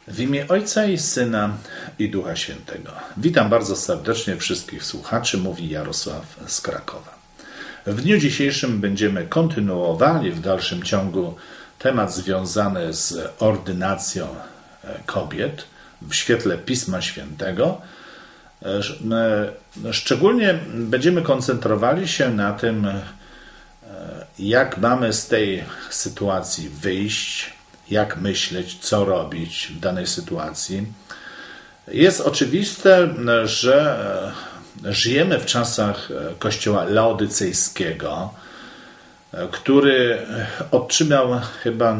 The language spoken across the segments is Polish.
W imię Ojca i Syna i Ducha Świętego. Witam bardzo serdecznie wszystkich słuchaczy, mówi Jarosław z Krakowa. W dniu dzisiejszym będziemy kontynuowali w dalszym ciągu temat związany z ordynacją kobiet w świetle Pisma Świętego. Szczególnie będziemy koncentrowali się na tym, jak mamy z tej sytuacji wyjść, jak myśleć, co robić w danej sytuacji. Jest oczywiste, że żyjemy w czasach Kościoła laodycejskiego, który otrzymał chyba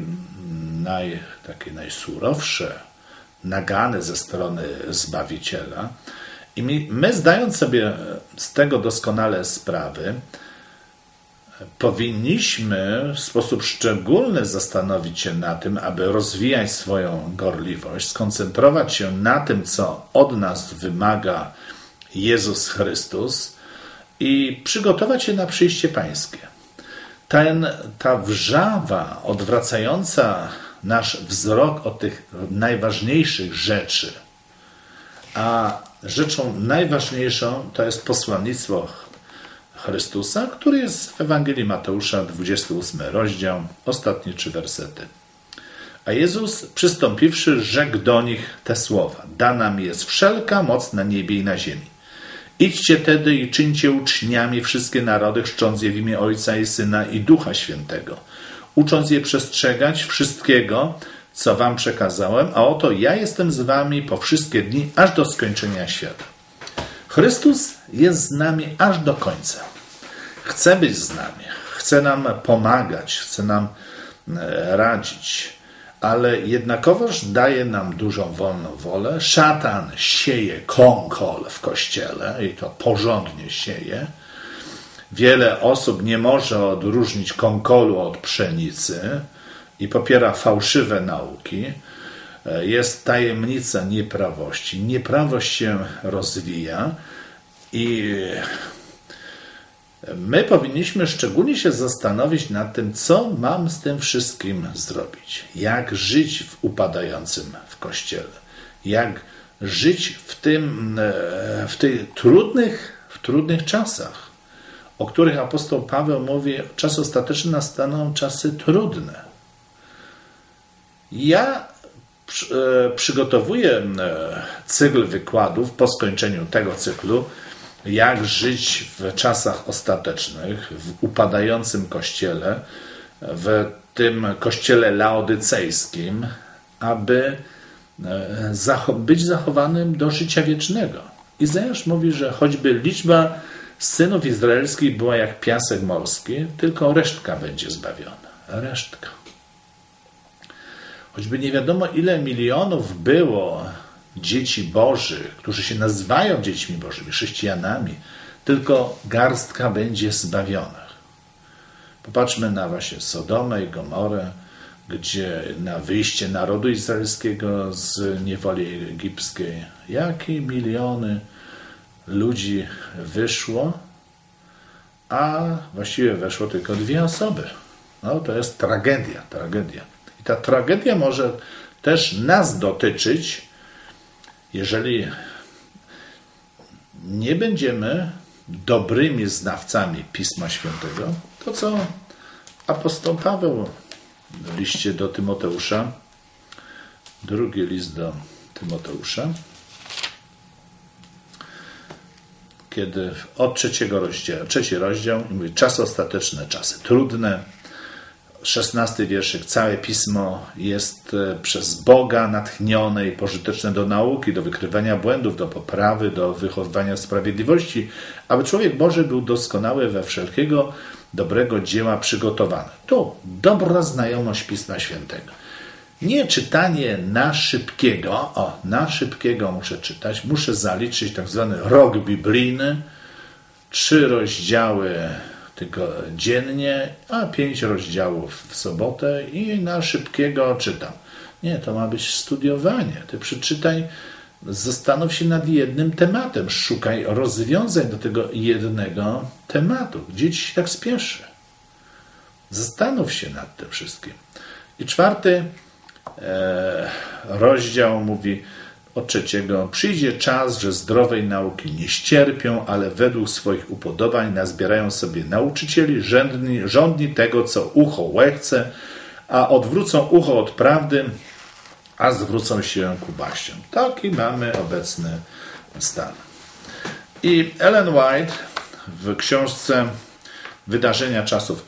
takie najsurowsze nagany ze strony Zbawiciela. I my, zdając sobie z tego doskonale sprawy, powinniśmy w sposób szczególny zastanowić się na tym, aby rozwijać swoją gorliwość, skoncentrować się na tym, co od nas wymaga Jezus Chrystus i przygotować się na przyjście Pańskie. Ta wrzawa odwracająca nasz wzrok od tych najważniejszych rzeczy, a rzeczą najważniejszą to jest posłannictwo Chrystusa, który jest w Ewangelii Mateusza, 28 rozdział, ostatnie 3 wersety. A Jezus, przystąpiwszy, rzekł do nich te słowa: dana mi jest wszelka moc na niebie i na ziemi. Idźcie tedy i czyńcie uczniami wszystkie narody, chrzcząc je w imię Ojca i Syna i Ducha Świętego, ucząc je przestrzegać wszystkiego, co wam przekazałem, a oto ja jestem z wami po wszystkie dni, aż do skończenia świata. Chrystus jest z nami aż do końca. Chce być z nami, chce nam pomagać, chce nam radzić, ale jednakowoż daje nam dużą wolną wolę. Szatan sieje kąkol w Kościele i to porządnie sieje. Wiele osób nie może odróżnić kąkolu od pszenicy i popiera fałszywe nauki. Jest tajemnica nieprawości. Nieprawość się rozwija i my powinniśmy szczególnie się zastanowić nad tym, co mam z tym wszystkim zrobić. Jak żyć w upadającym w Kościele. Jak żyć w tych trudnych czasach, o których apostoł Paweł mówi, czas ostateczny nastaną czasy trudne. Ja przygotowuję cykl wykładów po skończeniu tego cyklu, jak żyć w czasach ostatecznych, w upadającym Kościele, w tym Kościele laodycejskim, aby być zachowanym do życia wiecznego. Izajasz mówi, że choćby liczba synów izraelskich była jak piasek morski, tylko resztka będzie zbawiona. Resztka. Choćby nie wiadomo, ile milionów było dzieci bożych, którzy się nazywają dziećmi bożymi, chrześcijanami, tylko garstka będzie zbawiona. Popatrzmy na właśnie Sodomę i Gomorę, gdzie na wyjście narodu izraelskiego z niewoli egipskiej, jakie miliony ludzi wyszło, a właściwie weszło tylko 2 osoby. No to jest tragedia. I ta tragedia może też nas dotyczyć, jeżeli nie będziemy dobrymi znawcami Pisma Świętego. To, co apostoł Paweł w liście do Tymoteusza, 2 list do Tymoteusza, kiedy od 3 rozdział mówi, czasy ostateczne, czasy trudne. 16 wierszyk. Całe Pismo jest przez Boga natchnione i pożyteczne do nauki, do wykrywania błędów, do poprawy, do wychowywania sprawiedliwości, aby człowiek Boży był doskonały we wszelkiego dobrego dzieła przygotowany. Tu dobra znajomość Pisma Świętego. Nie czytanie na szybkiego. Na szybkiego muszę czytać. Muszę zaliczyć tak zwany rok biblijny. 3 rozdziały tylko dziennie, a 5 rozdziałów w sobotę i na szybkiego czytam. Nie, to ma być studiowanie. Ty przeczytaj, zastanów się nad jednym tematem, szukaj rozwiązań do tego jednego tematu. Gdzie ci się tak spieszy? Zastanów się nad tym wszystkim. I 4 rozdział mówi od 3. Przyjdzie czas, że zdrowej nauki nie ścierpią, ale według swoich upodobań nazbierają sobie nauczycieli, żądni tego, co ucho łechce, a odwrócą ucho od prawdy, a zwrócą się ku baściom. Taki mamy obecny stan. I Ellen White w książce Wydarzenia czasów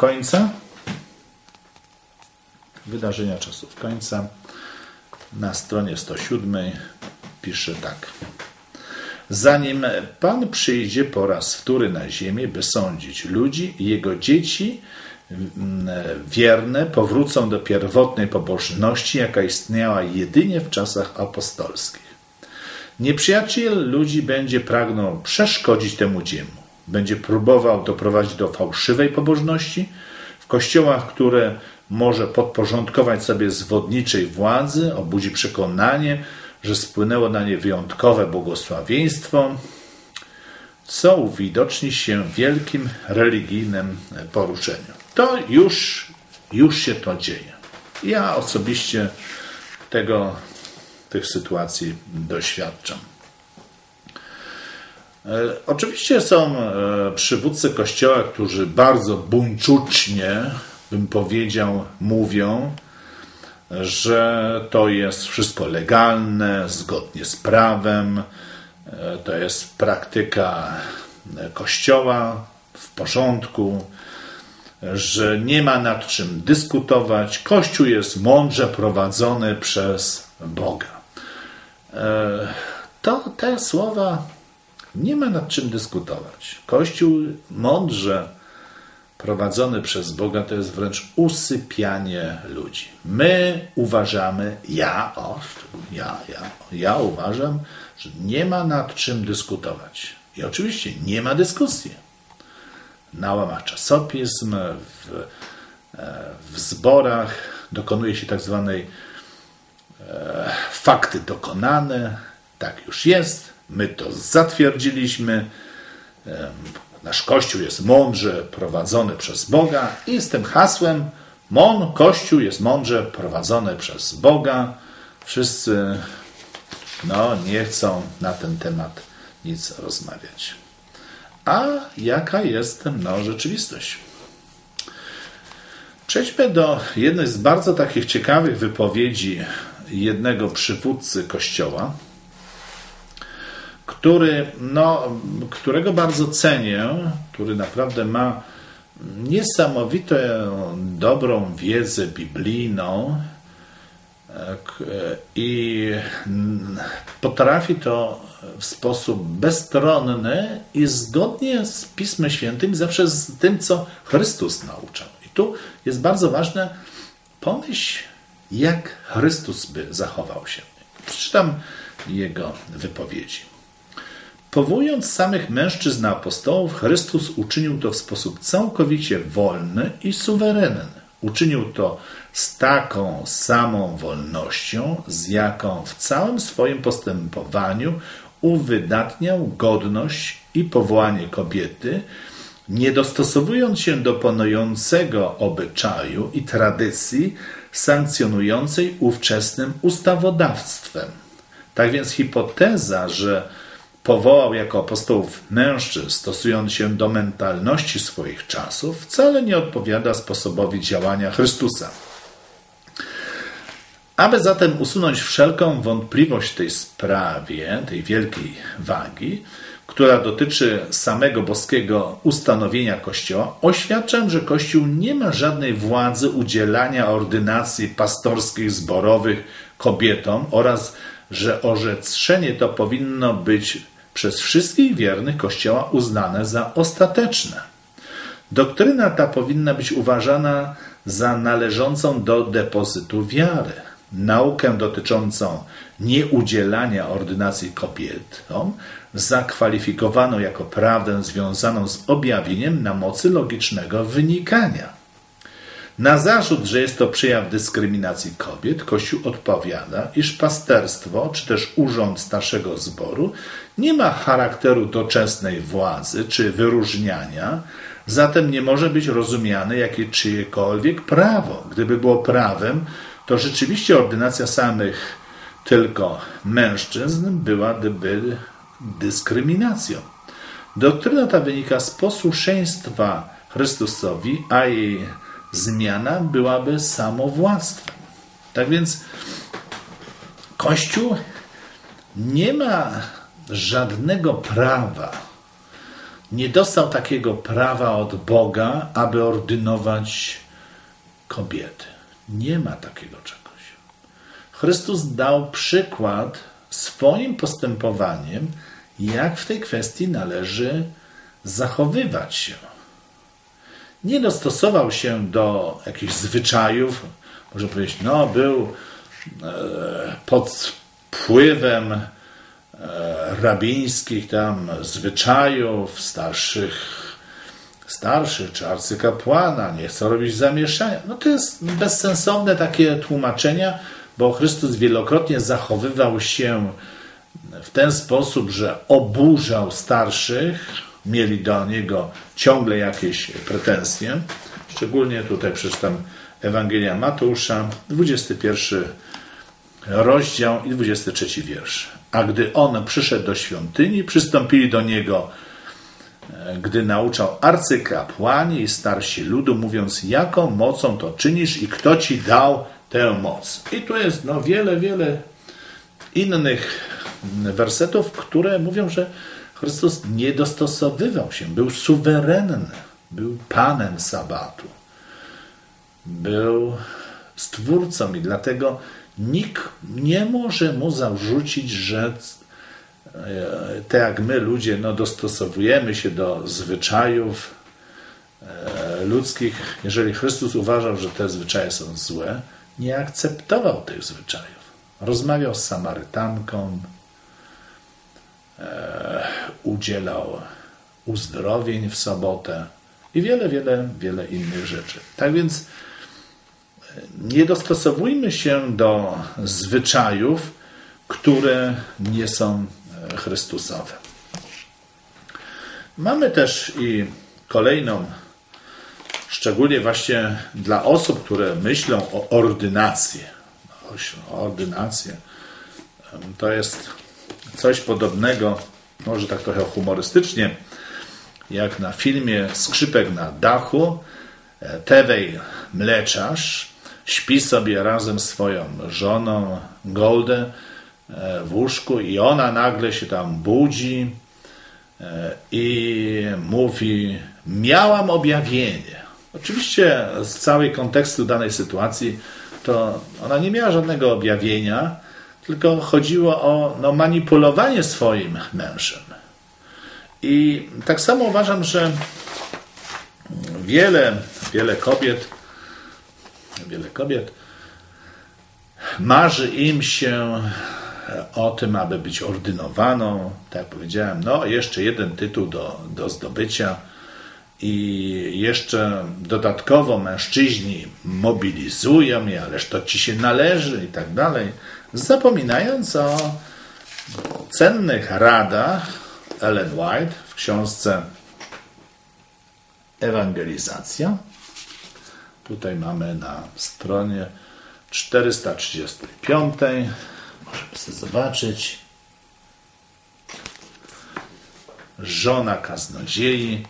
końca na stronie 107 pisze tak. Zanim Pan przyjdzie po raz wtóry na ziemię, by sądzić ludzi, jego dzieci wierne powrócą do pierwotnej pobożności, jaka istniała jedynie w czasach apostolskich. Nieprzyjaciel ludzi będzie pragnął przeszkodzić temu dziełu. Będzie próbował doprowadzić do fałszywej pobożności w kościołach, które może podporządkować sobie zwodniczej władzy, obudzi przekonanie, że spłynęło na nie wyjątkowe błogosławieństwo, co uwidoczni się w wielkim religijnym poruszeniu. To już się to dzieje. Ja osobiście tych sytuacji doświadczam. Oczywiście są przywódcy Kościoła, którzy bardzo buńczucznie, bym powiedział, mówią, że to jest wszystko legalne, zgodnie z prawem, to jest praktyka Kościoła w porządku, że nie ma nad czym dyskutować. Kościół jest mądrze prowadzony przez Boga. Te słowa nie ma nad czym dyskutować. Kościół mądrze prowadzony przez Boga to jest wręcz usypianie ludzi. My uważamy, ja uważam, że nie ma nad czym dyskutować. I oczywiście nie ma dyskusji. Na łamach czasopism, w zborach dokonuje się tak zwanej fakty dokonane. Tak już jest. My to zatwierdziliśmy. Nasz Kościół jest mądrze prowadzony przez Boga i z tym hasłem Kościół jest mądrze prowadzony przez Boga. Wszyscy nie chcą na ten temat nic rozmawiać. A jaka jest rzeczywistość? Przejdźmy do jednej z bardzo takich ciekawych wypowiedzi jednego przywódcy Kościoła, którego bardzo cenię, który naprawdę ma niesamowitą, dobrą wiedzę biblijną i potrafi to w sposób bezstronny i zgodnie z Pismem Świętym, zawsze z tym, co Chrystus nauczał. I tu jest bardzo ważne, pomyśl, jak Chrystus by zachował się. Przeczytam jego wypowiedzi. Powołując samych mężczyzn apostołów, Chrystus uczynił to w sposób całkowicie wolny i suwerenny. Uczynił to z taką samą wolnością, z jaką w całym swoim postępowaniu uwydatniał godność i powołanie kobiety, nie dostosowując się do panującego obyczaju i tradycji sankcjonującej ówczesnym ustawodawstwem. Tak więc hipoteza, że powołał jako apostołów mężczyzn, stosując się do mentalności swoich czasów, wcale nie odpowiada sposobowi działania Chrystusa. Aby zatem usunąć wszelką wątpliwość w tej sprawie, tej wielkiej wagi, która dotyczy samego boskiego ustanowienia Kościoła, oświadczam, że Kościół nie ma żadnej władzy udzielania ordynacji pastorskich zborowych kobietom oraz że orzeczenie to powinno być przez wszystkich wiernych Kościoła uznane za ostateczne. Doktryna ta powinna być uważana za należącą do depozytu wiary. Naukę dotyczącą nieudzielania ordynacji kobietom zakwalifikowano jako prawdę związaną z objawieniem na mocy logicznego wynikania. Na zarzut, że jest to przejaw dyskryminacji kobiet, Kościół odpowiada, iż pasterstwo, czy też urząd starszego zboru nie ma charakteru doczesnej władzy czy wyróżniania, zatem nie może być rozumiane jak czyjekolwiek prawo. Gdyby było prawem, to rzeczywiście ordynacja samych tylko mężczyzn byłaby dyskryminacją. Doktryna ta wynika z posłuszeństwa Chrystusowi, a jej zmiana byłaby samowładztwem. Tak więc Kościół nie ma żadnego prawa, nie dostał takiego prawa od Boga, aby ordynować kobiety. Nie ma takiego czegoś. Chrystus dał przykład swoim postępowaniem, jak w tej kwestii należy zachowywać się. Nie dostosował się do jakichś zwyczajów, można powiedzieć, był pod wpływem rabińskich tam zwyczajów starszych czy arcykapłana, nie chce robić zamieszania. To jest bezsensowne takie tłumaczenia, bo Chrystus wielokrotnie zachowywał się w ten sposób, że oburzał starszych, mieli do Niego ciągle jakieś pretensje. Szczególnie tutaj przeczytam Ewangelia Mateusza, 21 rozdział i 23 wiersz. A gdy On przyszedł do świątyni, przystąpili do Niego, gdy nauczał arcykapłani i starsi ludu, mówiąc, jaką mocą to czynisz i kto Ci dał tę moc. I tu jest wiele innych wersetów, które mówią, że Chrystus nie dostosowywał się, był suwerenny, był Panem Sabatu, był Stwórcą i dlatego nikt nie może mu zarzucić, że tak jak my ludzie dostosowujemy się do zwyczajów ludzkich. Jeżeli Chrystus uważał, że te zwyczaje są złe, nie akceptował tych zwyczajów. Rozmawiał z Samarytanką, udzielał uzdrowień w sobotę i wiele innych rzeczy. Tak więc nie dostosowujmy się do zwyczajów, które nie są Chrystusowe. Mamy też i kolejną, szczególnie właśnie dla osób, które myślą o ordynacji. Ordynację. To jest coś podobnego, może tak trochę humorystycznie, jak na filmie Skrzypek na dachu. Tewej mleczarz śpi sobie razem z swoją żoną Goldę w łóżku i ona nagle się tam budzi i mówi, miałam objawienie. Oczywiście z całej kontekstu danej sytuacji to ona nie miała żadnego objawienia, tylko chodziło o manipulowanie swoim mężem. I tak samo uważam, że wiele kobiet marzy im się o tym, aby być ordynowaną. Tak jak powiedziałem, jeszcze jeden tytuł do zdobycia i jeszcze dodatkowo mężczyźni mobilizują je, ależ to ci się należy i tak dalej, zapominając o cennych radach Ellen White w książce Ewangelizacja. Tutaj mamy na stronie 435. Możemy sobie zobaczyć. Żona kaznodziei.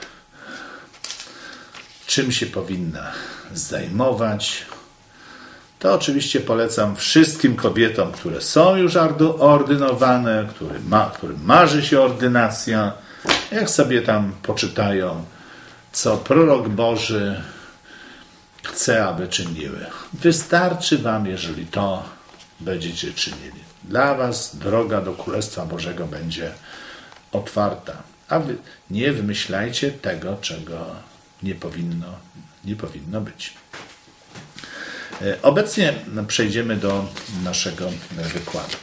Czym się powinna zajmować? To oczywiście polecam wszystkim kobietom, które są już ordynowane, którym marzy się ordynacja. Jak sobie tam poczytają, co prorok Boży chce, aby czyniły. Wystarczy wam, jeżeli to będziecie czynili. Dla was droga do Królestwa Bożego będzie otwarta. A wy nie wymyślajcie tego, czego nie powinno być. Obecnie przejdziemy do naszego wykładu.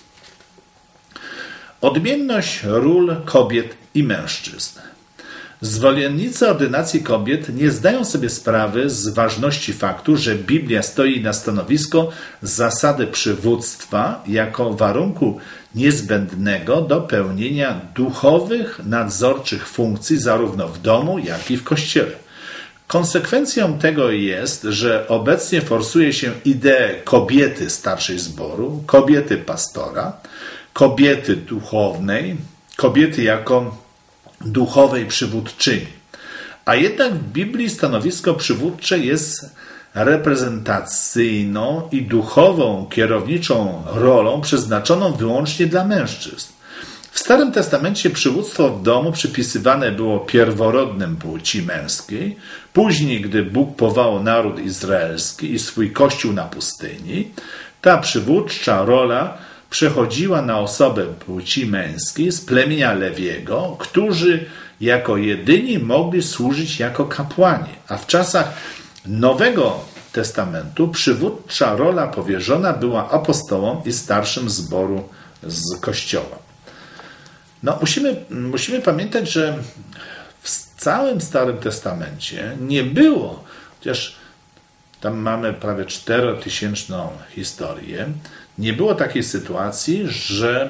Odmienność ról kobiet i mężczyzn. Zwolennicy ordynacji kobiet nie zdają sobie sprawy z ważności faktu, że Biblia stoi na stanowisko zasady przywództwa jako warunku niezbędnego do pełnienia duchowych, nadzorczych funkcji zarówno w domu, jak i w kościele. Konsekwencją tego jest, że obecnie forsuje się ideę kobiety starszej zboru, kobiety pastora, kobiety duchownej, kobiety jako duchowej przywódczyni. A jednak w Biblii stanowisko przywódcze jest reprezentacyjną i duchową, kierowniczą rolą przeznaczoną wyłącznie dla mężczyzn. W Starym Testamencie przywództwo w domu przypisywane było pierworodnym płci męskiej. Później, gdy Bóg powołał naród izraelski i swój kościół na pustyni, ta przywódcza rola przechodziła na osobę płci męskiej z plemienia Lewiego, którzy jako jedyni mogli służyć jako kapłani. A w czasach Nowego Testamentu przywódcza rola powierzona była apostołom i starszym zboru z Kościoła. No, musimy pamiętać, że w całym Starym Testamencie nie było, chociaż tam mamy prawie 4000 historię, nie było takiej sytuacji, że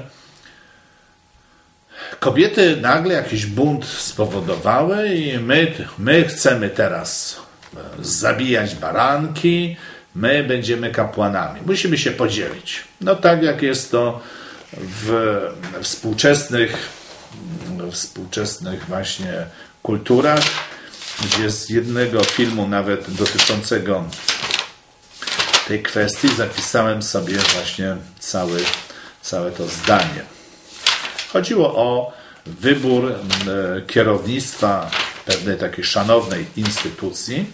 kobiety nagle jakiś bunt spowodowały i my chcemy teraz zabijać baranki, my będziemy kapłanami. Musimy się podzielić. No tak jak jest to w współczesnych właśnie kulturach, gdzie z jednego filmu nawet dotyczącego tej kwestii zapisałem sobie właśnie całe to zdanie. Chodziło o wybór kierownictwa pewnej takiej szanownej instytucji.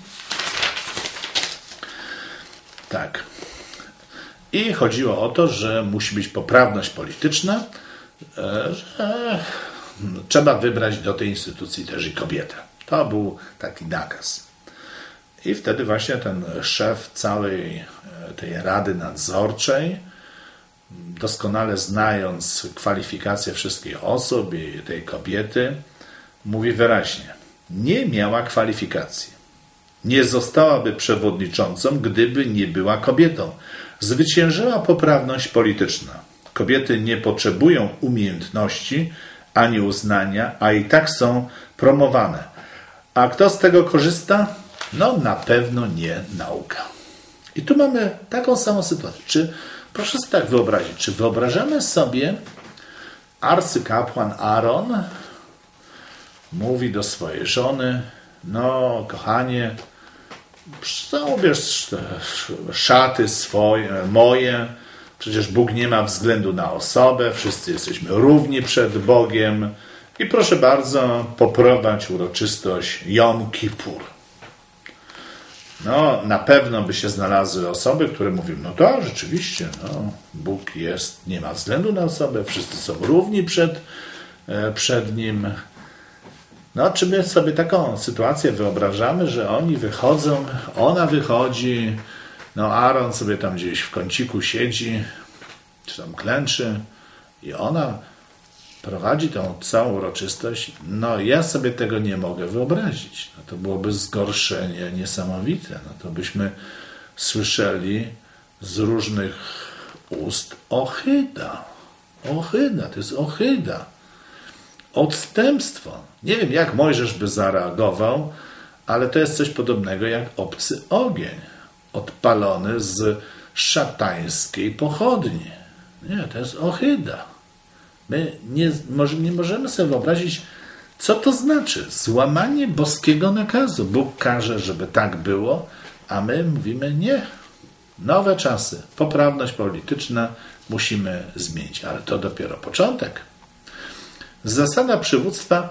Tak. I chodziło o to, że musi być poprawność polityczna, że trzeba wybrać do tej instytucji też i kobietę. To był taki nakaz. I wtedy właśnie ten szef całej tej rady nadzorczej, doskonale znając kwalifikacje wszystkich osób i tej kobiety, mówi wyraźnie, nie miała kwalifikacji. Nie zostałaby przewodniczącą, gdyby nie była kobietą. Zwyciężyła poprawność polityczna. Kobiety nie potrzebują umiejętności ani uznania, a i tak są promowane. A kto z tego korzysta? No na pewno nie nauka. I tu mamy taką samą sytuację. Proszę sobie tak wyobrazić, czy wyobrażamy sobie, arcykapłan Aaron mówi do swojej żony, no kochanie, ubierz szaty moje, przecież Bóg nie ma względu na osobę, wszyscy jesteśmy równi przed Bogiem i proszę bardzo, poprowadź uroczystość Jom Kippur. No, na pewno by się znalazły osoby, które mówią, no to rzeczywiście, no, Bóg jest, nie ma względu na osobę, wszyscy są równi przed Nim. No, czy my sobie taką sytuację wyobrażamy, że oni wychodzą, ona wychodzi, no Aaron sobie tam gdzieś w kąciku siedzi, czy tam klęczy i ona prowadzi tą całą uroczystość. No, ja sobie tego nie mogę wyobrazić. No, to byłoby zgorszenie niesamowite. No, to byśmy słyszeli z różnych ust ohyda. Ohyda, to jest ohyda. Odstępstwo. Nie wiem, jak Mojżesz by zareagował, ale to jest coś podobnego jak obcy ogień, odpalony z szatańskiej pochodni. Nie, to jest ohyda. My nie możemy sobie wyobrazić, co to znaczy. Złamanie boskiego nakazu. Bóg każe, żeby tak było, a my mówimy nie. Nowe czasy, poprawność polityczna musimy zmienić, ale to dopiero początek. Zasada przywództwa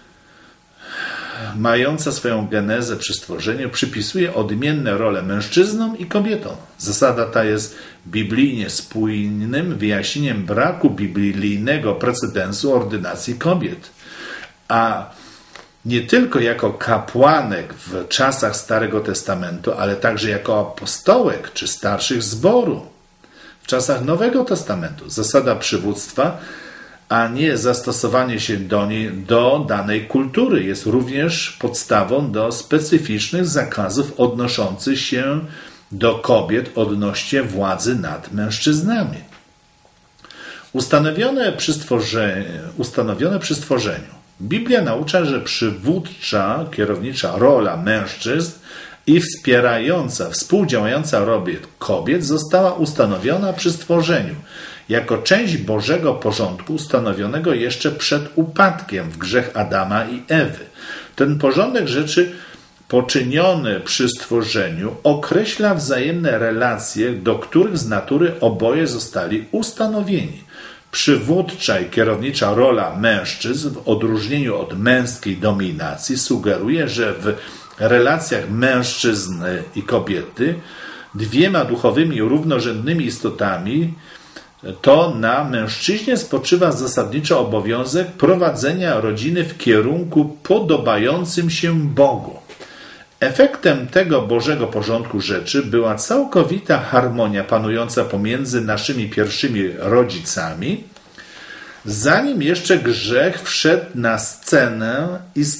mająca swoją genezę przy stworzeniu przypisuje odmienne role mężczyznom i kobietom. Zasada ta jest biblijnie spójnym wyjaśnieniem braku biblijnego precedensu ordynacji kobiet. A nie tylko jako kapłanek w czasach Starego Testamentu, ale także jako apostołek czy starszych zboru w czasach Nowego Testamentu. Zasada przywództwa, a nie zastosowanie się do niej do danej kultury, jest również podstawą do specyficznych zakazów odnoszących się do kobiet odnośnie władzy nad mężczyznami. Ustanowione przy stworzeniu Biblia naucza, że przywódcza, kierownicza rola mężczyzn i współdziałająca rola kobiet została ustanowiona przy stworzeniu, jako część Bożego porządku ustanowionego jeszcze przed upadkiem w grzech Adama i Ewy. Ten porządek rzeczy poczyniony przy stworzeniu określa wzajemne relacje, do których z natury oboje zostali ustanowieni. Przywódcza i kierownicza rola mężczyzn w odróżnieniu od męskiej dominacji sugeruje, że w relacjach mężczyzn i kobiety, dwiema duchowymi równorzędnymi istotami, to na mężczyźnie spoczywa zasadniczo obowiązek prowadzenia rodziny w kierunku podobającym się Bogu. Efektem tego Bożego porządku rzeczy była całkowita harmonia panująca pomiędzy naszymi pierwszymi rodzicami, zanim jeszcze grzech wszedł na scenę.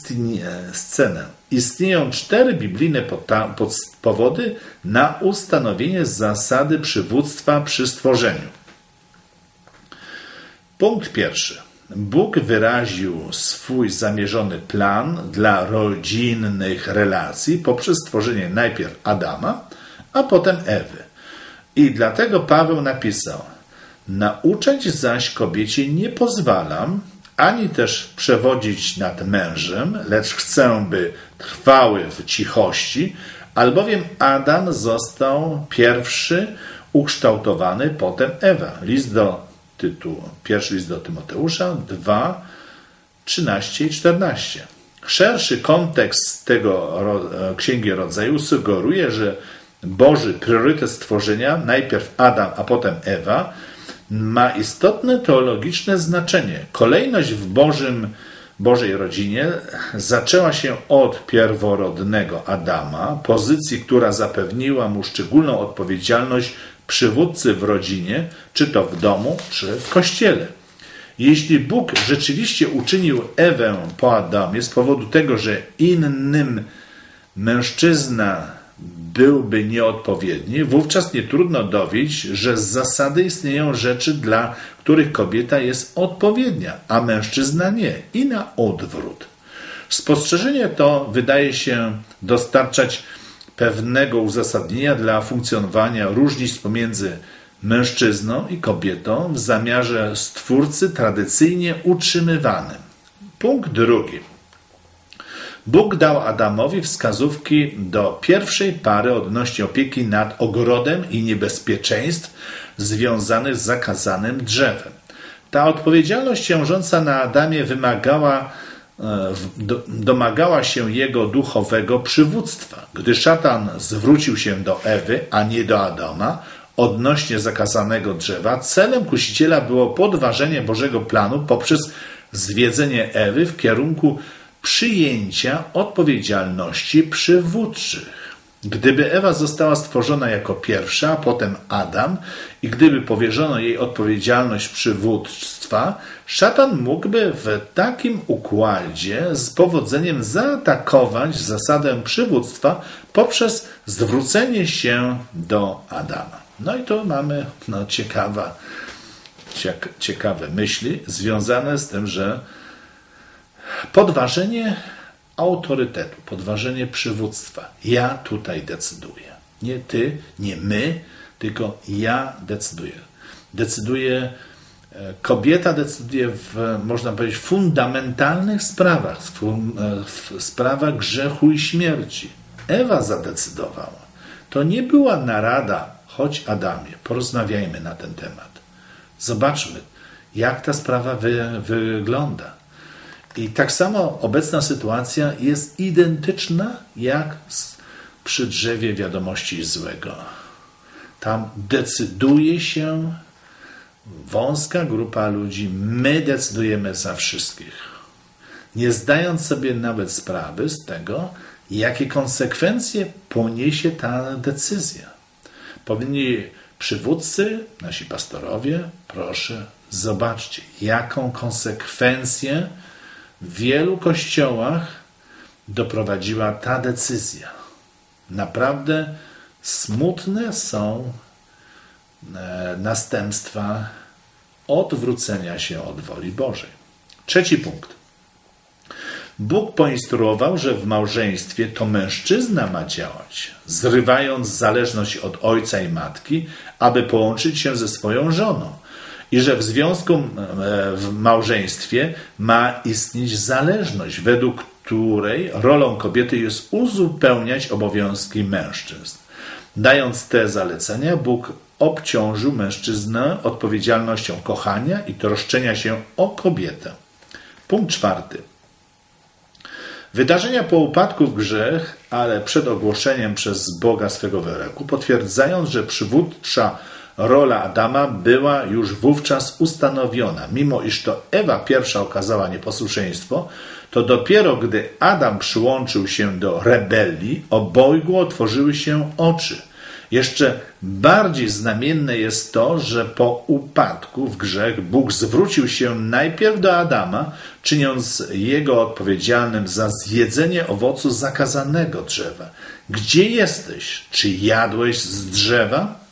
Istnieją 4 biblijne powody na ustanowienie zasady przywództwa przy stworzeniu. Punkt pierwszy. Bóg wyraził swój zamierzony plan dla rodzinnych relacji poprzez stworzenie najpierw Adama, a potem Ewy. I dlatego Paweł napisał: nauczać zaś kobiecie nie pozwalam, ani też przewodzić nad mężem, lecz chcę, by trwały w cichości, albowiem Adam został pierwszy ukształtowany, potem Ewa. Pierwszy list do Tymoteusza 2, 13 i 14. Szerszy kontekst tego Księgi Rodzaju sugeruje, że Boży priorytet stworzenia, najpierw Adam, a potem Ewa, ma istotne teologiczne znaczenie. Kolejność w Bożej rodzinie zaczęła się od pierworodnego Adama, pozycji, która zapewniła mu szczególną odpowiedzialność przywódcy w rodzinie, czy to w domu, czy w kościele. Jeśli Bóg rzeczywiście uczynił Ewę po Adamie z powodu tego, że innym mężczyzna byłby nieodpowiedni, wówczas nie trudno dowiedzieć, że z zasady istnieją rzeczy, dla których kobieta jest odpowiednia, a mężczyzna nie. I na odwrót. Spostrzeżenie to wydaje się dostarczać pewnego uzasadnienia dla funkcjonowania różnic pomiędzy mężczyzną i kobietą w zamiarze Stwórcy tradycyjnie utrzymywanym. Punkt drugi. Bóg dał Adamowi wskazówki do pierwszej pary odnośnie opieki nad ogrodem i niebezpieczeństw związanych z zakazanym drzewem. Ta odpowiedzialność ciążąca na Adamie domagała się jego duchowego przywództwa. Gdy szatan zwrócił się do Ewy, a nie do Adama, odnośnie zakazanego drzewa, celem kusiciela było podważenie Bożego planu poprzez zwiedzenie Ewy w kierunku przyjęcia odpowiedzialności przywódczych. Gdyby Ewa została stworzona jako pierwsza, a potem Adam i gdyby powierzono jej odpowiedzialność przywództwa, szatan mógłby w takim układzie z powodzeniem zaatakować zasadę przywództwa poprzez zwrócenie się do Adama. No i tu mamy ciekawe myśli związane z tym, że podważenie autorytetu, podważenie przywództwa. Ja tutaj decyduję. Nie ty, nie my, tylko ja decyduję. Kobieta decyduje można powiedzieć, fundamentalnych sprawach, w sprawach grzechu i śmierci. Ewa zadecydowała. To nie była narada, chodź Adamie, porozmawiajmy na ten temat. Zobaczmy, jak ta sprawa wygląda. I tak samo obecna sytuacja jest identyczna jak przy drzewie wiadomości złego. Tam decyduje się wąska grupa ludzi, my decydujemy za wszystkich. Nie zdając sobie nawet sprawy z tego, jakie konsekwencje poniesie ta decyzja. Powinni przywódcy, nasi pastorowie, proszę, zobaczcie, jaką konsekwencję w wielu kościołach doprowadziła ta decyzja. Naprawdę smutne są następstwa odwrócenia się od woli Bożej. Trzeci punkt. Bóg poinstruował, że w małżeństwie to mężczyzna ma działać, zrywając zależność od ojca i matki, aby połączyć się ze swoją żoną. I że w związku w małżeństwie ma istnieć zależność, według której rolą kobiety jest uzupełniać obowiązki mężczyzn. Dając te zalecenia, Bóg obciążył mężczyznę odpowiedzialnością kochania i troszczenia się o kobietę. Punkt 4. Wydarzenia po upadku w grzech, ale przed ogłoszeniem przez Boga swego wyroku, potwierdzają, że przywódcza rola Adama była już wówczas ustanowiona. Mimo iż to Ewa pierwsza okazała nieposłuszeństwo, to dopiero gdy Adam przyłączył się do rebelii, obojgu otworzyły się oczy. Jeszcze bardziej znamienne jest to, że po upadku w grzech Bóg zwrócił się najpierw do Adama, czyniąc jego odpowiedzialnym za zjedzenie owocu zakazanego drzewa. Gdzie jesteś? Czy jadłeś z drzewa?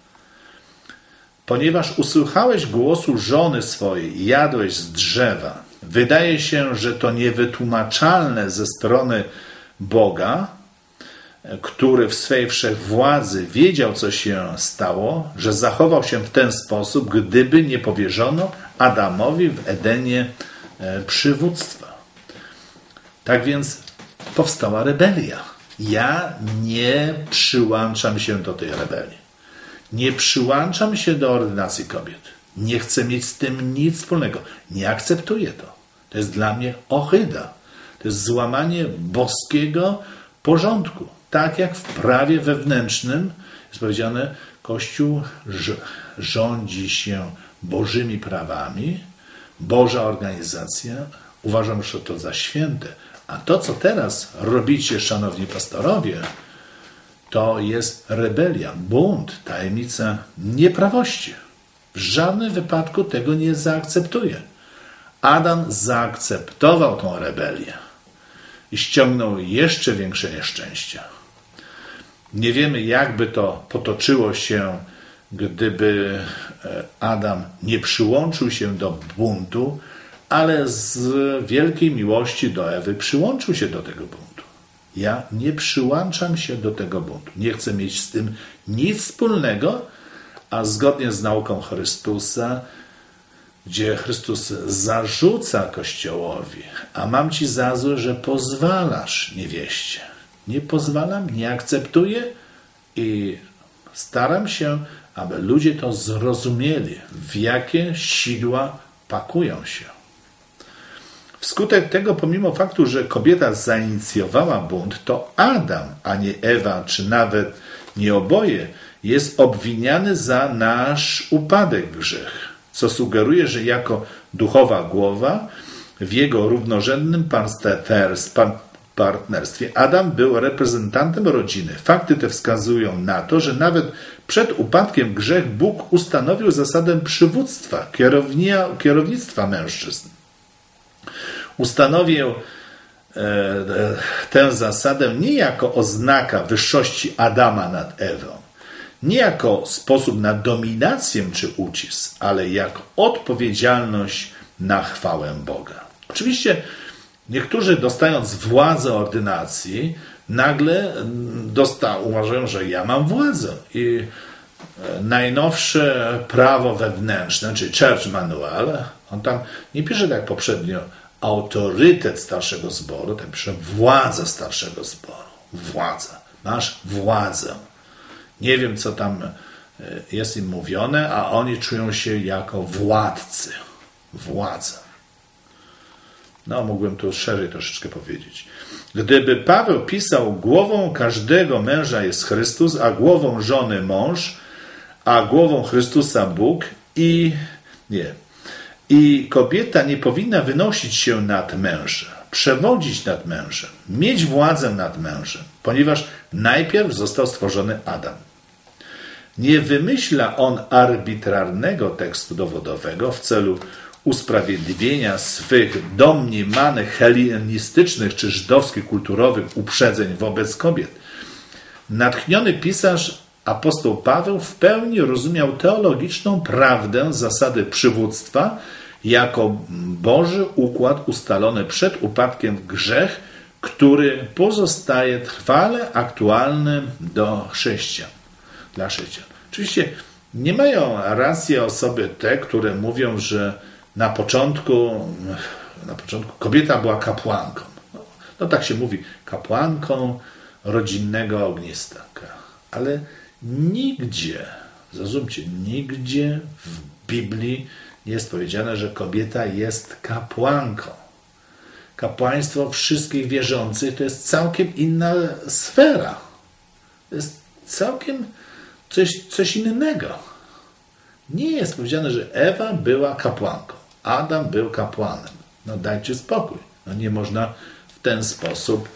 Ponieważ usłyszałeś głosu żony swojej i jadłeś z drzewa, wydaje się, że to niewytłumaczalne ze strony Boga, który w swej wszechwładzy wiedział, co się stało, że zachował się w ten sposób, gdyby nie powierzono Adamowi w Edenie przywództwa. Tak więc powstała rebelia. Ja nie przyłączam się do tej rebelii. Nie przyłączam się do ordynacji kobiet. Nie chcę mieć z tym nic wspólnego. Nie akceptuję to. To jest dla mnie ohyda. To jest złamanie boskiego porządku. Tak jak w prawie wewnętrznym jest powiedziane, Kościół rządzi się Bożymi prawami, Boża organizacja. Uważam, że to za święte. A to, co teraz robicie, szanowni pastorowie, to jest rebelia, bunt, tajemnica nieprawości. W żadnym wypadku tego nie zaakceptuję. Adam zaakceptował tą rebelię i ściągnął jeszcze większe nieszczęścia. Nie wiemy, jakby to potoczyło się, gdyby Adam nie przyłączył się do buntu, ale z wielkiej miłości do Ewy przyłączył się do tego buntu. Ja nie przyłączam się do tego buntu. Nie chcę mieć z tym nic wspólnego, a zgodnie z nauką Chrystusa, gdzie Chrystus zarzuca Kościołowi, a mam ci za złe, że pozwalasz niewieście. Nie pozwalam, nie akceptuję i staram się, aby ludzie to zrozumieli, w jakie sidła pakują się. Wskutek tego, pomimo faktu, że kobieta zainicjowała bunt, to Adam, a nie Ewa, czy nawet nie oboje, jest obwiniany za nasz upadek w grzech, co sugeruje, że jako duchowa głowa w jego równorzędnym partnerstwie Adam był reprezentantem rodziny. Fakty te wskazują na to, że nawet przed upadkiem grzech Bóg ustanowił zasadę przywództwa, kierownictwa mężczyzn. Ustanowił tę zasadę nie jako oznaka wyższości Adama nad Ewą, nie jako sposób na dominację czy ucisk, ale jako odpowiedzialność na chwałę Boga. Oczywiście niektórzy, dostając władzę ordynacji, nagle uważają, że ja mam władzę i najnowsze prawo wewnętrzne, czyli Church Manual, on tam nie pisze tak jak poprzednio autorytet starszego zboru, tam pisze władza starszego zboru. Władza. Masz władzę. Nie wiem, co tam jest im mówione, a oni czują się jako władcy. Władza. No, mógłbym tu szerzej troszeczkę powiedzieć. Gdyby Paweł pisał, głową każdego męża jest Chrystus, a głową żony mąż, a głową Chrystusa Bóg i kobieta nie powinna wynosić się nad mężem, przewodzić nad mężem, mieć władzę nad mężem, ponieważ najpierw został stworzony Adam. Nie wymyśla on arbitralnego tekstu dowodowego w celu usprawiedliwienia swych domniemanych hellenistycznych czy żydowskich kulturowych uprzedzeń wobec kobiet. Natchniony pisarz apostoł Paweł w pełni rozumiał teologiczną prawdę zasady przywództwa jako Boży układ ustalony przed upadkiem w grzech, który pozostaje trwale aktualny dla chrześcijan. Oczywiście nie mają racji osoby te, które mówią, że na początku kobieta była kapłanką. No tak się mówi, kapłanką rodzinnego ogniska. Ale nigdzie, zrozumcie, nigdzie w Biblii nie jest powiedziane, że kobieta jest kapłanką. Kapłaństwo wszystkich wierzących to jest całkiem inna sfera. To jest całkiem coś innego. Nie jest powiedziane, że Ewa była kapłanką, Adam był kapłanem. No dajcie spokój. No nie można w ten sposób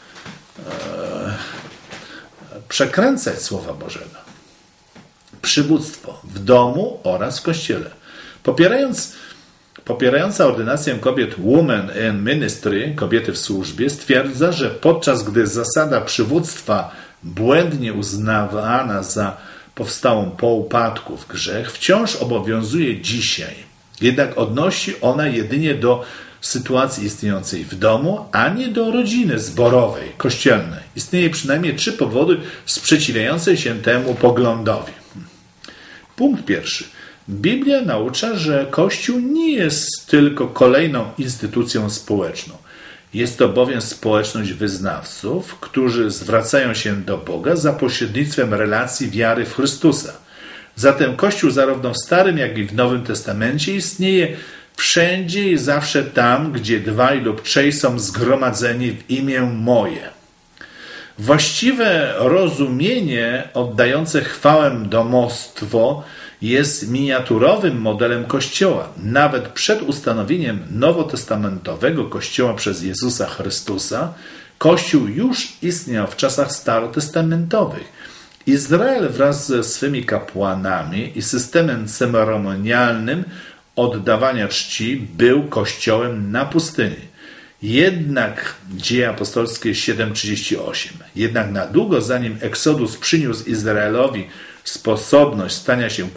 przekręcać Słowa Bożego. Przywództwo w domu oraz w Kościele. Popierająca ordynację kobiet Women in Ministry, kobiety w służbie, stwierdza, że podczas gdy zasada przywództwa błędnie uznawana za powstałą po upadku w grzech, wciąż obowiązuje dzisiaj. Jednak odnosi ona jedynie do sytuacji istniejącej w domu, a nie do rodziny zborowej, kościelnej. Istnieje przynajmniej 3 powody sprzeciwiające się temu poglądowi. Punkt pierwszy. Biblia naucza, że Kościół nie jest tylko kolejną instytucją społeczną. Jest to bowiem społeczność wyznawców, którzy zwracają się do Boga za pośrednictwem relacji wiary w Chrystusa. Zatem Kościół zarówno w Starym, jak i w Nowym Testamencie istnieje wszędzie i zawsze tam, gdzie 2 lub 3 są zgromadzeni w imię moje. Właściwe rozumienie oddające chwałę domostwo jest miniaturowym modelem Kościoła. Nawet przed ustanowieniem nowotestamentowego Kościoła przez Jezusa Chrystusa, Kościół już istniał w czasach starotestamentowych. Izrael wraz ze swymi kapłanami i systemem ceremonialnym oddawania czci był Kościołem na pustyni. Jednak Dzieje Apostolskie 7:38. Jednak na długo zanim Exodus przyniósł Izraelowi sposobność stania się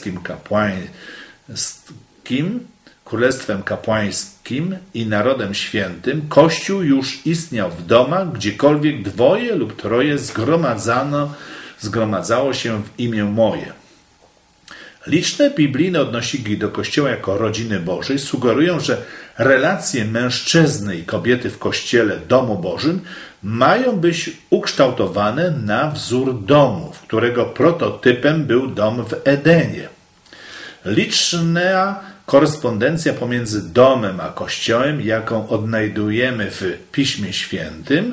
królestwem kapłańskim i narodem świętym, Kościół już istniał w domach, gdziekolwiek 2 lub 3 zgromadzało się w imię moje. Liczne biblijne odnośniki do Kościoła jako rodziny Bożej sugerują, że relacje mężczyzny i kobiety w Kościele, domu Bożym, mają być ukształtowane na wzór domu, którego prototypem był dom w Edenie. Liczna korespondencja pomiędzy domem a Kościołem, jaką odnajdujemy w Piśmie Świętym,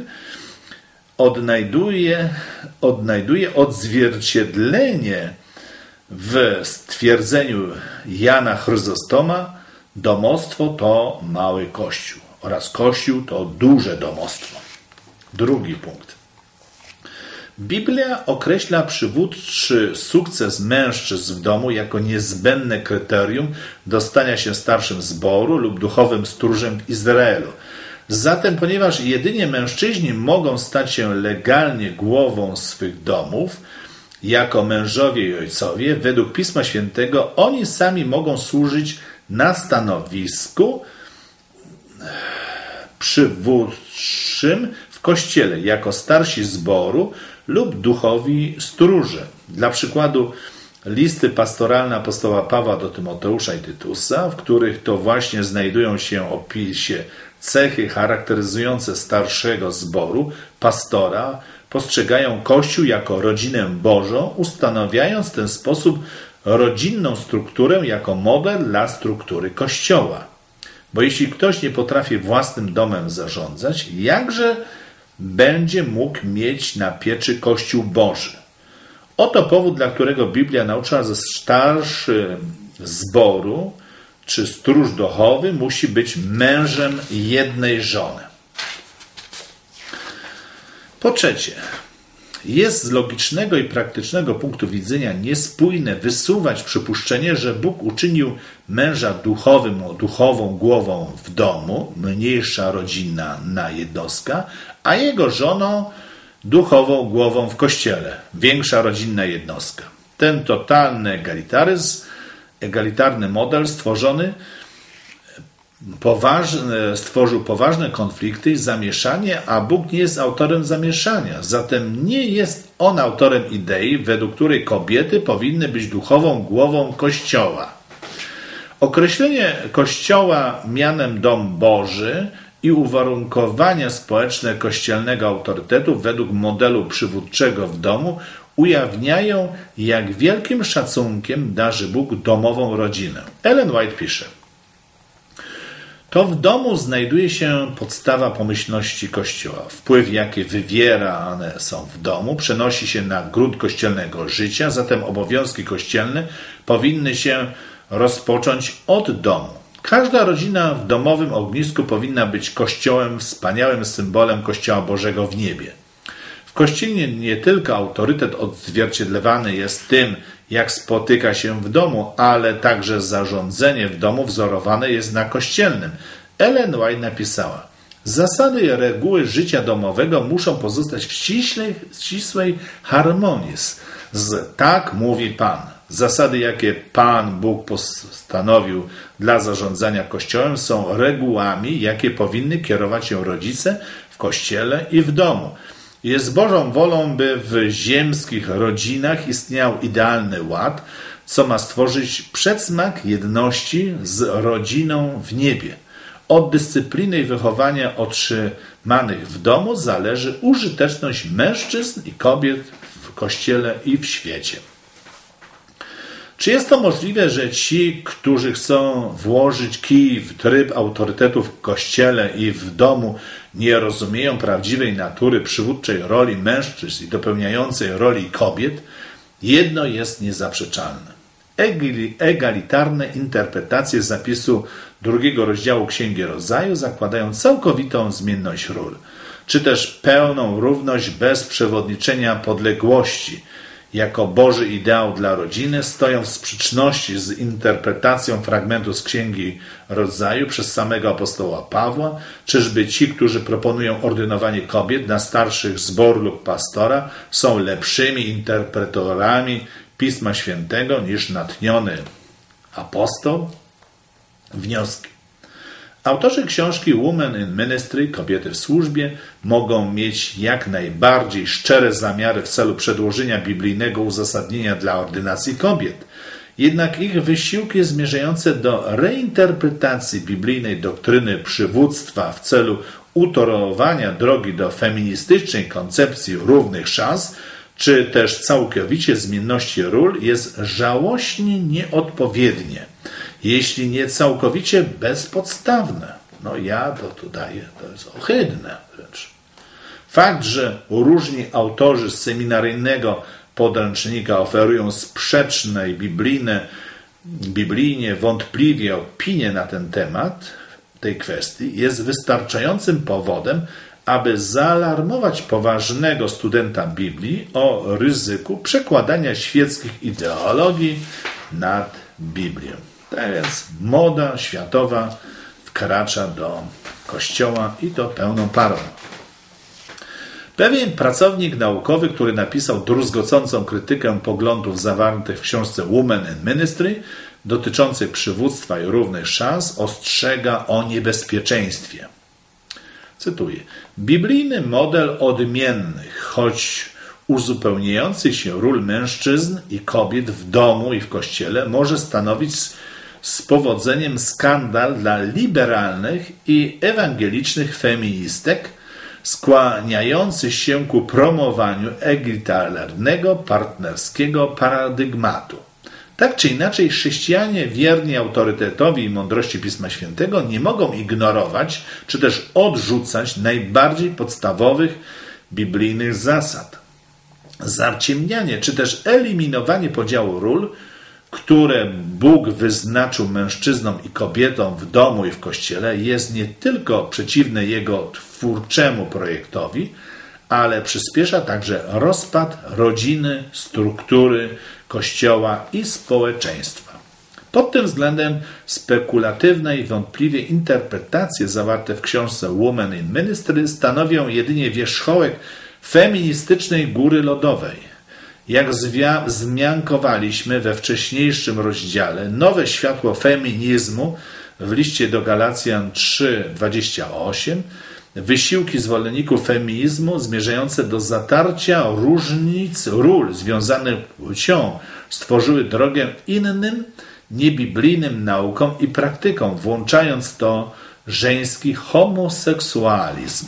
odnajduje odzwierciedlenie w stwierdzeniu Jana Chryzostoma: domostwo to mały Kościół oraz Kościół to duże domostwo. Drugi punkt. Biblia określa przywódczy sukces mężczyzn w domu jako niezbędne kryterium do stania się starszym zboru lub duchowym stróżem w Izraelu. Zatem, ponieważ jedynie mężczyźni mogą stać się legalnie głową swych domów, jako mężowie i ojcowie, według Pisma Świętego oni sami mogą służyć na stanowisku przywódczym w Kościele, jako starsi zboru lub duchowi stróże. Dla przykładu listy pastoralne apostoła Pawła do Tymoteusza i Tytusa, w których to właśnie znajdują się opisie cechy charakteryzujące starszego zboru, pastora, postrzegają Kościół jako rodzinę Bożą, ustanawiając w ten sposób rodzinną strukturę jako model dla struktury Kościoła. Bo jeśli ktoś nie potrafi własnym domem zarządzać, jakże będzie mógł mieć na pieczy Kościół Boży? Oto powód, dla którego Biblia naucza, że starszy zboru czy stróż duchowy musi być mężem jednej żony. Po trzecie, jest z logicznego i praktycznego punktu widzenia niespójne wysuwać przypuszczenie, że Bóg uczynił męża duchową głową w domu, mniejsza rodzinna jednostka, a jego żoną duchową głową w Kościele, większa rodzinna jednostka. Ten totalny egalitarny model stworzony stworzył poważne konflikty i zamieszanie, a Bóg nie jest autorem zamieszania. Zatem nie jest On autorem idei, według której kobiety powinny być duchową głową Kościoła. Określenie Kościoła mianem dom Boży i uwarunkowania społeczne kościelnego autorytetu według modelu przywódczego w domu ujawniają, jak wielkim szacunkiem darzy Bóg domową rodzinę. Ellen White pisze: to w domu znajduje się podstawa pomyślności Kościoła. Wpływ, jaki wywierane są w domu, przenosi się na grunt kościelnego życia, zatem obowiązki kościelne powinny się rozpocząć od domu. Każda rodzina w domowym ognisku powinna być Kościołem, wspaniałym symbolem Kościoła Bożego w niebie. W Kościele nie tylko autorytet odzwierciedlowany jest tym, jak spotyka się w domu, ale także zarządzanie w domu wzorowane jest na kościelnym. Ellen White napisała: zasady i reguły życia domowego muszą pozostać w ścisłej harmonii z tak mówi Pan. Zasady, jakie Pan Bóg postanowił dla zarządzania Kościołem, są regułami, jakie powinny kierować się rodzice w Kościele i w domu. Jest Bożą wolą, by w ziemskich rodzinach istniał idealny ład, co ma stworzyć przedsmak jedności z rodziną w niebie. Od dyscypliny i wychowania otrzymanych w domu zależy użyteczność mężczyzn i kobiet w Kościele i w świecie. Czy jest to możliwe, że ci, którzy chcą włożyć kij w tryb autorytetu w Kościele i w domu, nie rozumieją prawdziwej natury przywódczej roli mężczyzn i dopełniającej roli kobiet? Jedno jest niezaprzeczalne. Egalitarne interpretacje zapisu 2 rozdziału Księgi Rodzaju zakładają całkowitą zmienność ról, czy też pełną równość bez przewodniczenia podległości. Jako Boży ideał dla rodziny stoją w sprzeczności z interpretacją fragmentu z Księgi Rodzaju przez samego apostoła Pawła. Czyżby ci, którzy proponują ordynowanie kobiet na starszych zboru lub pastora, są lepszymi interpretorami Pisma Świętego niż natchniony apostoł? Wnioski. Autorzy książki Women in Ministry, Kobiety w służbie, mogą mieć jak najbardziej szczere zamiary w celu przedłożenia biblijnego uzasadnienia dla ordynacji kobiet. Jednak ich wysiłki zmierzające do reinterpretacji biblijnej doktryny przywództwa w celu utorowania drogi do feministycznej koncepcji równych szans, czy też całkowicie zmienności ról, jest żałośnie nieodpowiednie, jeśli nie całkowicie bezpodstawne. Ja to daję, to jest ohydne wręcz. Fakt, że różni autorzy z seminaryjnego podręcznika oferują sprzeczne i biblijnie wątpliwie opinie na ten temat, tej kwestii, jest wystarczającym powodem, aby zaalarmować poważnego studenta Biblii o ryzyku przekładania świeckich ideologii nad Biblię. Tak więc moda światowa wkracza do Kościoła i to pełną parą. Pewien pracownik naukowy, który napisał druzgocącą krytykę poglądów zawartych w książce Women in Ministry dotyczących przywództwa i równych szans, ostrzega o niebezpieczeństwie. Cytuję: biblijny model odmiennych, choć uzupełniających się ról mężczyzn i kobiet w domu i w Kościele może stanowić z powodzeniem skandal dla liberalnych i ewangelicznych feministek skłaniających się ku promowaniu egalitarnego, partnerskiego paradygmatu. Tak czy inaczej, chrześcijanie wierni autorytetowi i mądrości Pisma Świętego nie mogą ignorować czy też odrzucać najbardziej podstawowych biblijnych zasad. Zaciemnianie czy też eliminowanie podziału ról, które Bóg wyznaczył mężczyznom i kobietom w domu i w Kościele, jest nie tylko przeciwne Jego twórczemu projektowi, ale przyspiesza także rozpad rodziny, struktury Kościoła i społeczeństwa. Pod tym względem spekulatywne i wątpliwie interpretacje zawarte w książce Women in Ministry stanowią jedynie wierzchołek feministycznej góry lodowej. Jak wzmiankowaliśmy we wcześniejszym rozdziale, nowe światło feminizmu w liście do Galacjan 3:28, wysiłki zwolenników feminizmu zmierzające do zatarcia różnic ról związanych z płcią stworzyły drogę innym, niebiblijnym naukom i praktykom, włączając to żeński homoseksualizm.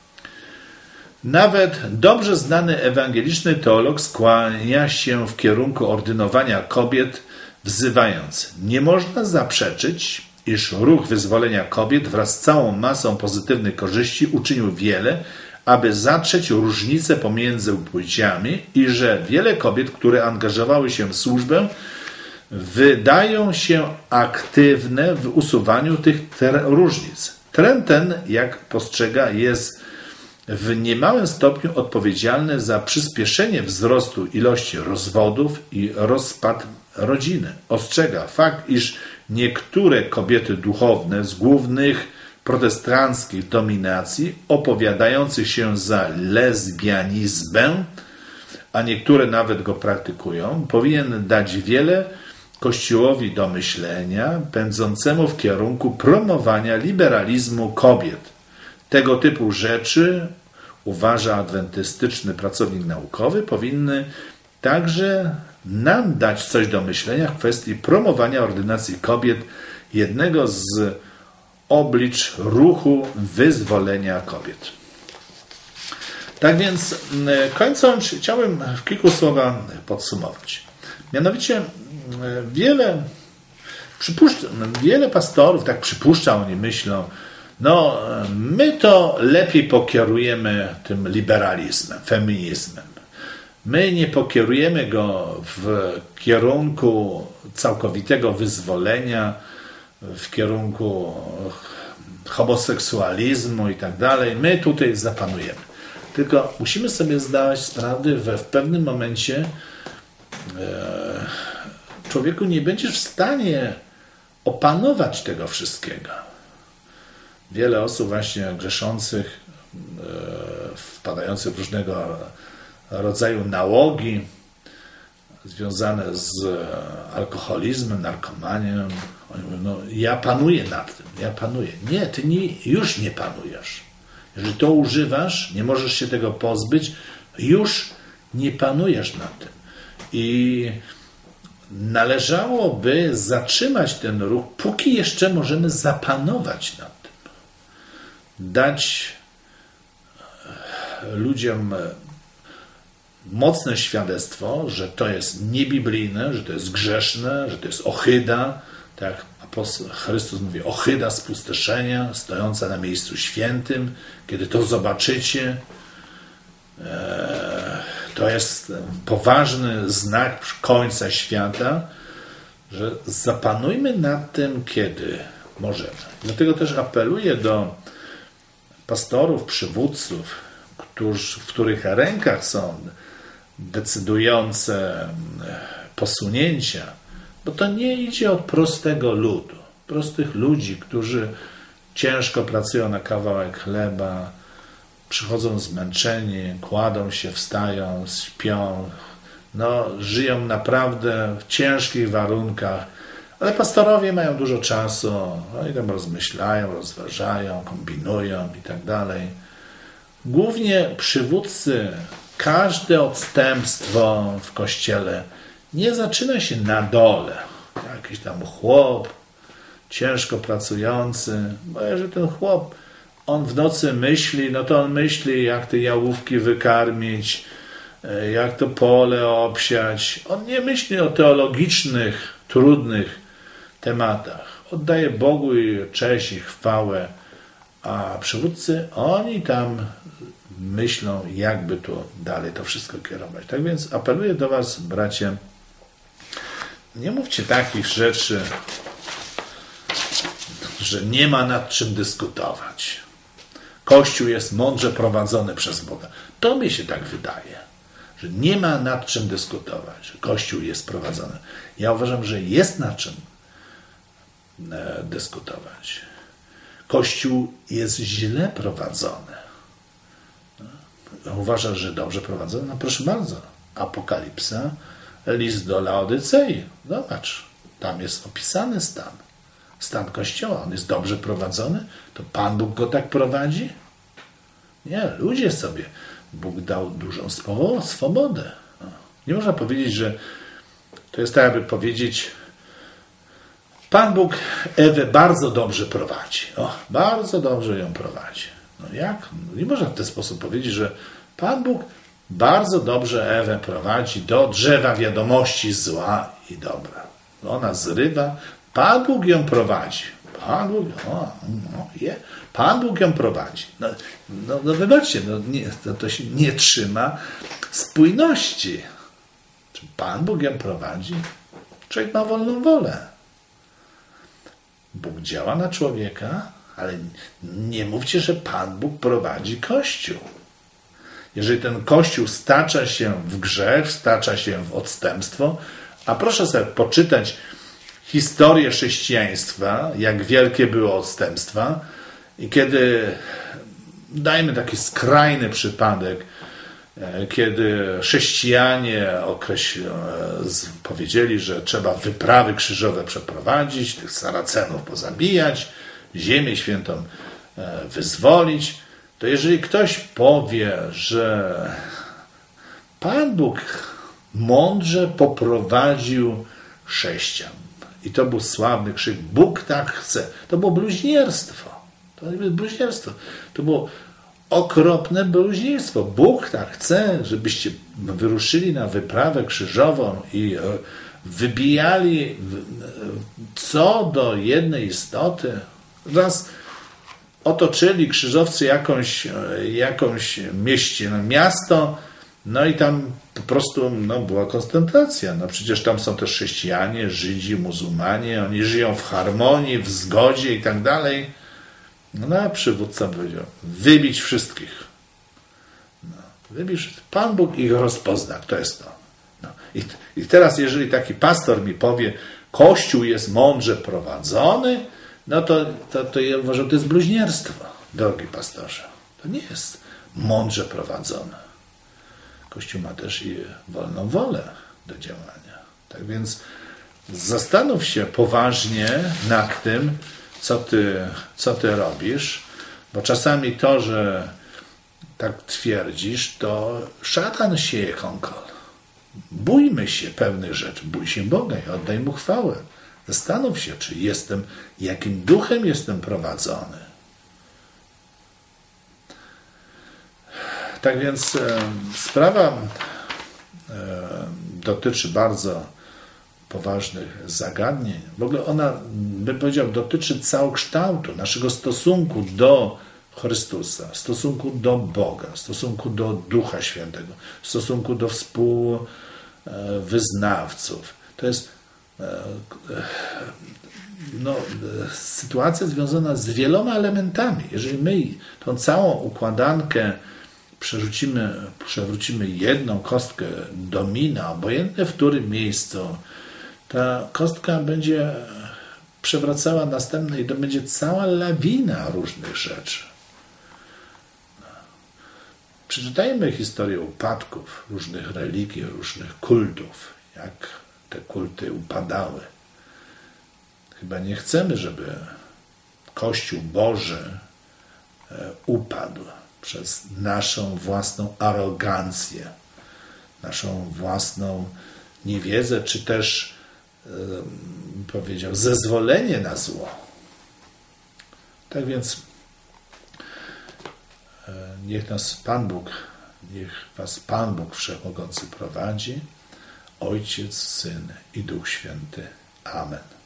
Nawet dobrze znany ewangeliczny teolog skłania się w kierunku ordynowania kobiet, wzywając: nie można zaprzeczyć, iż ruch wyzwolenia kobiet wraz z całą masą pozytywnych korzyści uczynił wiele, aby zatrzeć różnice pomiędzy płciami i że wiele kobiet, które angażowały się w służbę, wydają się aktywne w usuwaniu tych różnic. Trend ten, jak postrzega, jest w niemałym stopniu odpowiedzialny za przyspieszenie wzrostu ilości rozwodów i rozpad rodziny. Ostrzega fakt, iż niektóre kobiety duchowne z głównych protestanckich dominacji, opowiadających się za lesbianizmem, a niektóre nawet go praktykują, powinien dać wiele Kościołowi do myślenia, pędzącemu w kierunku promowania liberalizmu kobiet. Tego typu rzeczy, uważa adwentystyczny pracownik naukowy, powinny także nam dać coś do myślenia w kwestii promowania ordynacji kobiet, jednego z oblicz ruchu wyzwolenia kobiet. Tak więc, kończąc, chciałbym w kilku słowach podsumować. Mianowicie wiele pastorów tak przypuszcza, oni myślą, no my to lepiej pokierujemy tym liberalizmem, feminizmem. My nie pokierujemy go w kierunku całkowitego wyzwolenia, w kierunku homoseksualizmu i tak dalej. My tutaj zapanujemy. Tylko musimy sobie zdawać sprawę, że w pewnym momencie człowieku nie będziesz w stanie opanować tego wszystkiego. Wiele osób właśnie grzeszących, wpadających w różnego rodzaju nałogi związane z alkoholizmem, narkomanią. Oni mówią, no ja panuję nad tym, ja panuję. Nie, ty już nie panujesz. Jeżeli to używasz, nie możesz się tego pozbyć, już nie panujesz nad tym. I należałoby zatrzymać ten ruch, póki jeszcze możemy zapanować nad tym. Dać ludziom mocne świadectwo, że to jest niebiblijne, że to jest grzeszne, że to jest ohyda, tak jak apostoł Chrystus mówi, ohyda spustoszenia, stojąca na miejscu świętym. Kiedy to zobaczycie, to jest poważny znak końca świata, że zapanujmy nad tym, kiedy możemy. Dlatego też apeluję do pastorów, przywódców, w których rękach są decydujące posunięcia, bo to nie idzie od prostego ludu, prostych ludzi, którzy ciężko pracują na kawałek chleba, przychodzą zmęczeni, kładą się, wstają, śpią, żyją naprawdę w ciężkich warunkach, ale pastorowie mają dużo czasu, oni tam rozmyślają, rozważają, kombinują i tak dalej. Głównie przywódcy, każde odstępstwo w Kościele nie zaczyna się na dole. Jakiś tam chłop, ciężko pracujący, bo jeżeli ten chłop, on w nocy myśli, no to on myśli, jak te jałówki wykarmić, jak to pole obsiać. On nie myśli o teologicznych, trudnych tematach. Oddaje Bogu i cześć i chwałę, a przywódcy, oni tam myślą, jakby tu dalej to wszystko kierować. Tak więc apeluję do was, bracie, nie mówcie takich rzeczy, że nie ma nad czym dyskutować. Kościół jest mądrze prowadzony przez Boga. To mi się tak wydaje, że nie ma nad czym dyskutować, że Kościół jest prowadzony. Ja uważam, że jest nad czym dyskutować. Kościół jest źle prowadzony. Uważasz, że dobrze prowadzony? No proszę bardzo. Apokalipsa, list do Laodycei. Zobacz, tam jest opisany stan. stan Kościoła? On jest dobrze prowadzony? To Pan Bóg go tak prowadzi? Nie, ludzie sobie. Bóg dał dużą swobodę. Nie można powiedzieć, że to jest tak, jakby powiedzieć, Pan Bóg Ewę bardzo dobrze prowadzi. Bardzo dobrze ją prowadzi. No jak? Nie można w ten sposób powiedzieć, że Pan Bóg bardzo dobrze Ewę prowadzi do drzewa wiadomości zła i dobra. Ona zrywa, Pan Bóg ją prowadzi. Pan Bóg ją prowadzi. No wybaczcie, to się nie trzyma spójności. Czy Pan Bóg ją prowadzi? Człowiek ma wolną wolę. Bóg działa na człowieka, ale nie mówcie, że Pan Bóg prowadzi Kościół. Jeżeli ten Kościół stacza się w grzech, stacza się w odstępstwo, a proszę sobie poczytać historię chrześcijaństwa, jak wielkie było odstępstwa i kiedy, dajmy taki skrajny przypadek, kiedy chrześcijanie powiedzieli, że trzeba wyprawy krzyżowe przeprowadzić, tych Saracenów pozabijać, Ziemię Świętą wyzwolić, to jeżeli ktoś powie, że Pan Bóg mądrze poprowadził chrześcijan i to był sławny krzyk, Bóg tak chce, to było bluźnierstwo. To było okropne bluźnierstwo. Bóg tak chce, żebyście wyruszyli na wyprawę krzyżową i wybijali co do jednej istoty. Raz otoczyli krzyżowcy jakąś miasto, no i tam po prostu była koncentracja. Przecież tam są też chrześcijanie, Żydzi, muzułmanie, oni żyją w harmonii, w zgodzie i tak dalej. A przywódca powiedział, wybić wszystkich. Wybić wszystkich. Pan Bóg ich rozpozna, kto jest to. I teraz, jeżeli taki pastor mi powie, Kościół jest mądrze prowadzony, to ja uważam, że to jest bluźnierstwo, drogi pastorze. To nie jest mądrze prowadzone. Kościół ma też i wolną wolę do działania. Tak więc zastanów się poważnie nad tym, co ty robisz, bo czasami to, że tak twierdzisz, to szatan sieje kąkol. Bójmy się pewnych rzeczy, bój się Boga i oddaj Mu chwałę. Zastanów się, jakim duchem jestem prowadzony. Tak więc sprawa dotyczy bardzo poważnych zagadnień. W ogóle ona, bym powiedział, dotyczy całokształtu naszego stosunku do Chrystusa, stosunku do Boga, stosunku do Ducha Świętego, stosunku do współwyznawców. To jest sytuacja związana z wieloma elementami. Jeżeli my tą całą układankę przewrócimy jedną kostkę domina, obojętnie w którym miejscu, ta kostka będzie przewracała następne i to będzie cała lawina różnych rzeczy. Przeczytajmy historię upadków różnych religii, różnych kultów, jak te kulty upadały. Chyba nie chcemy, żeby Kościół Boży upadł przez naszą własną arogancję, naszą własną niewiedzę, czy też, powiedział, zezwolenie na zło. Tak więc niech was Pan Bóg Wszechmogący prowadzi, Ojciec, Syn i Duch Święty. Amen.